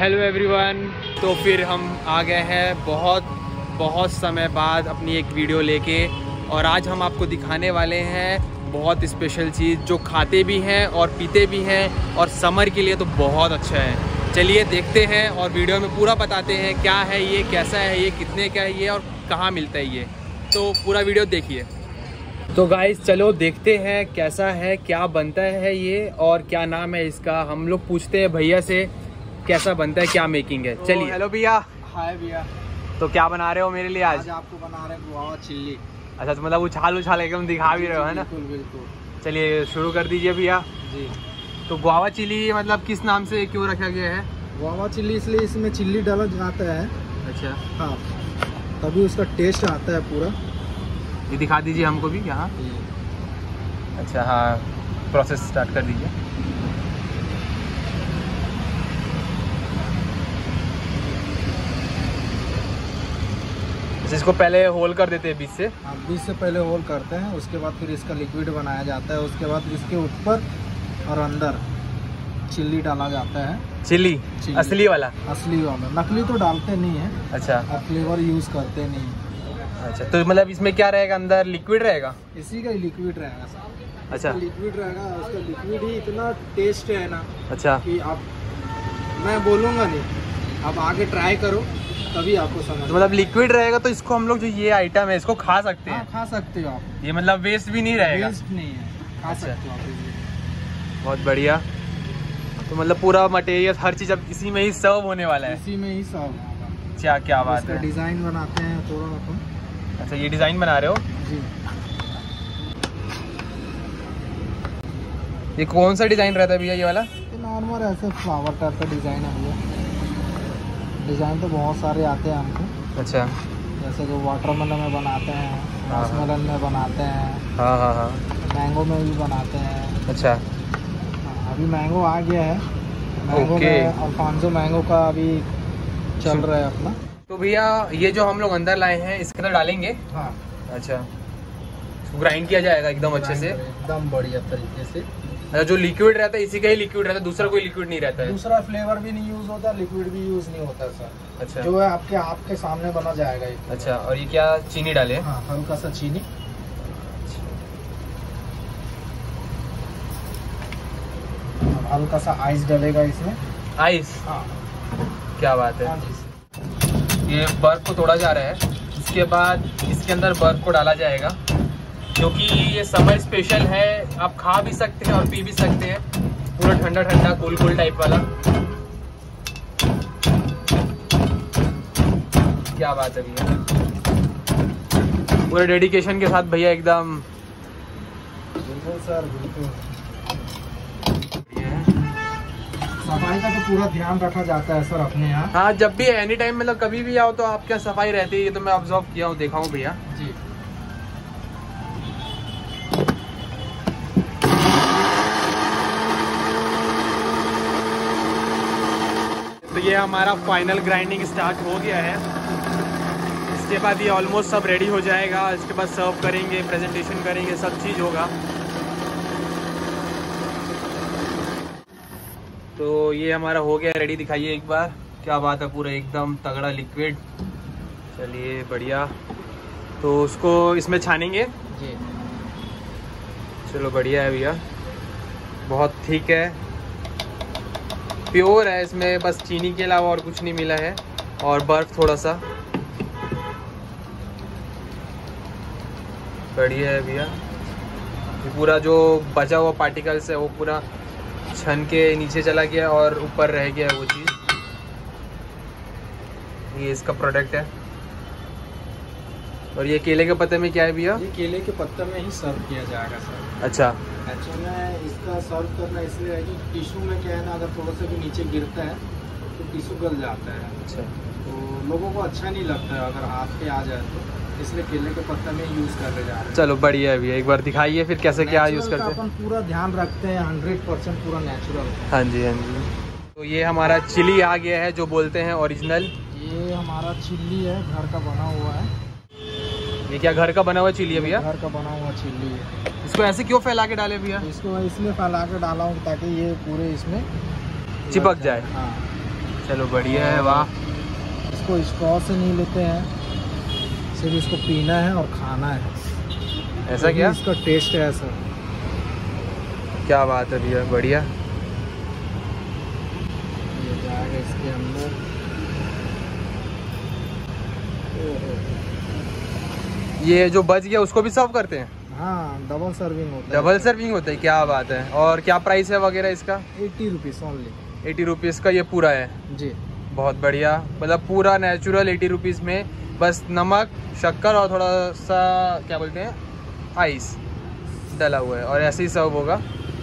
Hello everyone. तो फिर हम आ गए हैं बहुत समय बाद अपनी एक वीडियो लेके, और आज हम आपको दिखाने वाले हैं बहुत स्पेशल चीज़ जो खाते भी हैं और पीते भी हैं, और समर के लिए तो बहुत अच्छा है। चलिए देखते हैं और वीडियो में पूरा बताते हैं क्या है ये, कैसा है ये, कितने का है ये और कहाँ मिलता है ये। तो पूरा वीडियो देखिए। तो गाइस चलो देखते हैं कैसा है, क्या बनता है ये और क्या नाम है इसका। हम लोग पूछते हैं भैया से कैसा बनता है, क्या मेकिंग है। चलिए। हेलो भैया। हाय भैया। तो क्या बना रहे हो मेरे लिए आज? आपको बना रहे हैं गुआवा चिल्ली। अच्छा, तो मतलब उछाल एकदम दिखा भी रहे हो, है ना? बिल्कुल बिल्कुल। चलिए शुरू कर दीजिए भैया जी। तो गुआवा चिल्ली मतलब किस नाम से क्यों रखा गया है? गुआवा चिल्ली इसलिए इसमें चिल्ली डाला जाता है। अच्छा हाँ, तभी उसका टेस्ट आता है पूरा। ये दिखा दीजिए हमको भी यहाँ। अच्छा हाँ, प्रोसेस स्टार्ट कर दीजिए। इसको पहले होल कर देते हैं बीच से। हाँ, बीच से पहले होल करते हैं, उसके बाद फिर इसका लिक्विड बनाया जाता है। उसके बाद इसके ऊपर और अंदर चिल्ली डाला जाता है। चिल्ली असली वाला? असली वाला, नकली तो डालते नहीं है। अच्छा। और फ्लेवर यूज करते नहीं। अच्छा, तो मतलब इसमें क्या रहेगा, अंदर लिक्विड रहेगा? इसी का ही लिक्विड रहेगा सर। अच्छा, लिक्विड रहेगा। उसका लिक्विड ही इतना टेस्ट है ना। अच्छा। कि आप, मैं बोलूँगा नहीं, आप आगे ट्राई करो तभी आपको समझ। तो मतलब लिक्विड रहेगा तो इसको हम लोग जो ये आइटम है इसको खा सकते हैं? हाँ, खा सकते हो आप। ये मतलब वेस्ट भी नहीं रहेगा? वेस्ट नहीं है, खा सकते हो आप। बहुत बढ़िया। तो मतलब पूरा मटेरियल हर चीज़ अब इसी में ही सर्व होने वाला है? इसी में ही सर्व होगा। क्या बात है। डिज़ाइन बनाते हैं थोड़ा अपन। अच्छा, ये डिज़ाइन बना रहे हो? जी। ये कौन सा डिज़ाइन रहता है भैया ये वाला? ये नॉर्मल ऐसे फ्लावर टाइप का डिज़ाइन है भैया। डिज़ाइन तो बहुत सारे आते हैं हमको। अच्छा। जैसे कि वाटरमेलन में बनाते हैं, रसमेलन में बनाते हैं। हाँ। मैंगो में भी बनाते हैं। अच्छा। अभी मैंगो आ गया है। मैंगो में अल्फांसो मैंगो का अभी चल रहा है अपना। तो भैया ये जो हम लोग अंदर लाए हैं इसके अंदर डालेंगे? हाँ। अच्छा, इसको ग्राइंड किया जाएगा एकदम अच्छे से? एकदम बढ़िया तरीके से। जो लिक्विड रहता है इसी का ही लिक्विड रहता है, दूसरा कोई लिक्विड नहीं रहता है? दूसरा फ्लेवर भी नहीं यूज होता, लिक्विड भी यूज नहीं होता सर। अच्छा। जो है आपके सामने बना जाएगा ये। अच्छा, और ये क्या चीनी डाले? हाँ, हल्का सा चीनी। हल्का सा आइस डलेगा इसमें। आइस? हाँ। क्या बात है। हाँ जी। ये बर्फ को तोड़ा जा रहा है, इसके बाद इसके अंदर बर्फ को डाला जाएगा, क्योंकि ये समर स्पेशल है। आप खा भी सकते हैं और पी भी सकते हैं, पूरा ठंडा ठंडा कूल टाइप वाला। क्या बात है भैया, पूरे डेडिकेशन के साथ भैया एकदम। बिल्कुल सर, बिल्कुल। सफाई का तो पूरा ध्यान रखा जाता है सर अपने यहाँ। हाँ, जब भी एनी टाइम मतलब कभी भी आओ तो आपके यहाँ सफाई रहती है, ये तो मैं ऑब्जर्व किया हूँ, देखा हूँ भैया जी। तो ये हमारा फाइनल ग्राइंडिंग स्टार्ट हो गया है। इसके बाद ये ऑलमोस्ट सब रेडी हो जाएगा। इसके बाद सर्व करेंगे, प्रेजेंटेशन करेंगे, सब चीज़ होगा। तो ये हमारा हो गया रेडी। दिखाइए एक बार, क्या बात है, पूरा एकदम तगड़ा लिक्विड। चलिए बढ़िया। तो उसको इसमें छानेंगे जी। चलो बढ़िया है भैया, बहुत ठीक है, प्योर है। इसमें बस चीनी के अलावा और कुछ नहीं मिला है, और बर्फ थोड़ा सा। बढ़िया है भैया। पूरा जो बचा हुआ पार्टिकल्स है वो पूरा छन के नीचे चला गया और ऊपर रह गया वो चीज़। ये इसका प्रोडक्ट है। और ये केले के पत्ते में क्या है भैया? ये केले के पत्ते में ही सर्व किया जाएगा सर। अच्छा। एक्चुअली में इसका सर्व करना इसलिए है कि टिश्यू में क्या है ना, अगर थोड़ा सा भी नीचे गिरता है तो टिश्यू गल जाता है। अच्छा। तो लोगों को अच्छा नहीं लगता है अगर हाथ पे आ जाए तो, इसलिए केले के पत्ते में यूज़ कर ले जा रहे हैं। चलो बढ़िया है भैया, एक बार दिखाइए फिर कैसे क्या यूज़ करते हैं। अपन पूरा ध्यान रखते हैं, 100% पूरा नेचुरल। हाँ जी, हाँ जी। तो ये हमारा चिली आ गया है, जो बोलते हैं ओरिजिनल। ये हमारा चिल्ली है, घर का बना हुआ है। ये क्या घर का बना हुआ चिली है भैया? घर का बना हुआ चिल्ली है। इसको ऐसे क्यों फैला के डाले भैया? इसको इसलिए फैला के डाला हूँ ताकि ये पूरे इसमें चिपक जाए। हाँ। चलो बढ़िया है, वाह। इसको स्ट्रॉ से नहीं लेते हैं, सिर्फ इसको पीना है और खाना है। ऐसा क्या? इसका टेस्ट है सर। क्या बात है भैया, बढ़िया। ये जाएगा इसके अंदर। ये जो बच गया उसको भी सर्व करते हैं? हाँ, डबल सर्विंग होता है। डबल सर्विंग होता है, क्या बात है। और क्या प्राइस है वगैरह इसका? 80 रुपीज़ ओनली। 80 रुपीज़ का ये पूरा है जी। बहुत बढ़िया, मतलब पूरा नेचुरल 80 रुपीज़ में, बस नमक, शक्कर और थोड़ा सा क्या बोलते हैं आइस डला हुआ है, और ऐसे ही सर्व होगा।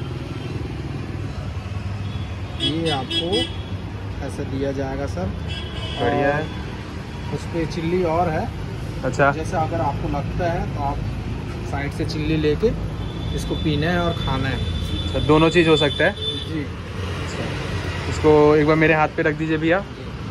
ये आपको ऐसे दिया जाएगा सर। बढ़िया है। उस पर चिल्ली और है। अच्छा, जैसे अगर आपको लगता है तो आप साइड से चिल्ली लेके इसको पीना है और खाना है। अच्छा, दोनों चीज़ हो सकता है जी। इसको एक बार मेरे हाथ पे रख दीजिए भैया।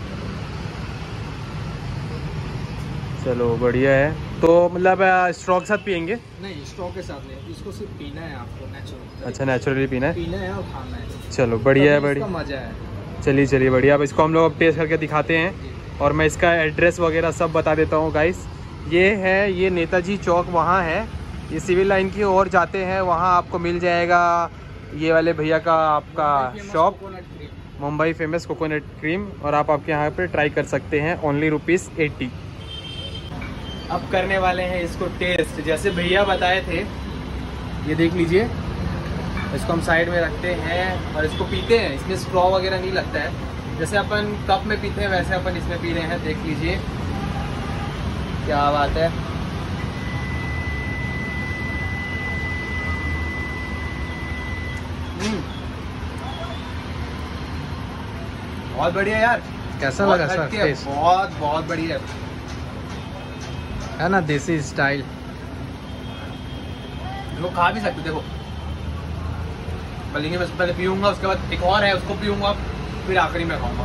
चलो बढ़िया है। तो मतलब स्ट्रॉ के साथ पियेंगे? नहीं, स्ट्रॉ के साथ नहीं, इसको सिर्फ पीना है आपको नेचुरल। अच्छा, नेचुरली पीना है। पीना है और खाना है। चलो बढ़िया है, बढ़िया मज़ा है। चलिए चलिए बढ़िया। अब इसको हम लोग अब टेस्ट करके दिखाते हैं, और मैं इसका एड्रेस वगैरह सब बता देता हूँ गाइस। ये है, ये नेताजी चौक वहाँ है, ये सिविल लाइन की ओर जाते हैं, वहाँ आपको मिल जाएगा ये वाले भैया का आपका shop, Mumbai famous coconut cream, और आप आपके यहाँ पे ट्राई कर सकते हैं ओनली ₹80। अब करने वाले हैं इसको टेस्ट, जैसे भैया बताए थे। ये देख लीजिए, इसको हम साइड में रखते हैं और इसको पीते हैं। इसमें स्ट्रॉ वगैरह नहीं लगता है, जैसे अपन कप में पीते हैं वैसे अपन इसमें पी रहे हैं। देख लीजिए क्या बात है। बहुत बढ़िया यार। कैसा लगा सर टेस्ट? बहुत बहुत बढ़िया है ना, देसी स्टाइल। लोग खा भी सकते, देखो बल्कि मैं पहले पीऊंगा, उसके बाद एक और है उसको पीऊंगा, फिर आखिरी में खाऊंगा।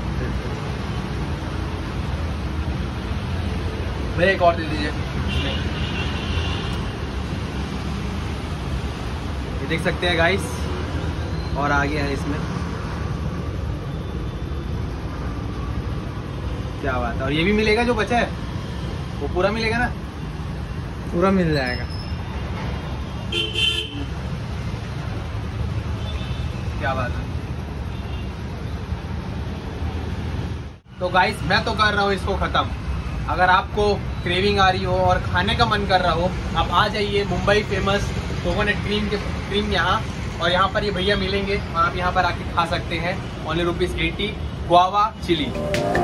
मेरे एक और दे दीजिए। ये देख सकते हैं गाइस, और आ गया है इसमें, क्या बात है। और ये भी मिलेगा जो बचा है, वो पूरा मिलेगा ना? पूरा मिल जाएगा। क्या बात है। तो गाइस मैं तो कर रहा हूँ इसको खत्म। अगर आपको क्रेविंग आ रही हो और खाने का मन कर रहा हो, आप आ जाइए मुंबई फेमस कोकोनट क्रीम यहाँ, और यहाँ पर ये भैया मिलेंगे और आप यहाँ पर आके खा सकते हैं ओनली ₹80 गुआवा चिली।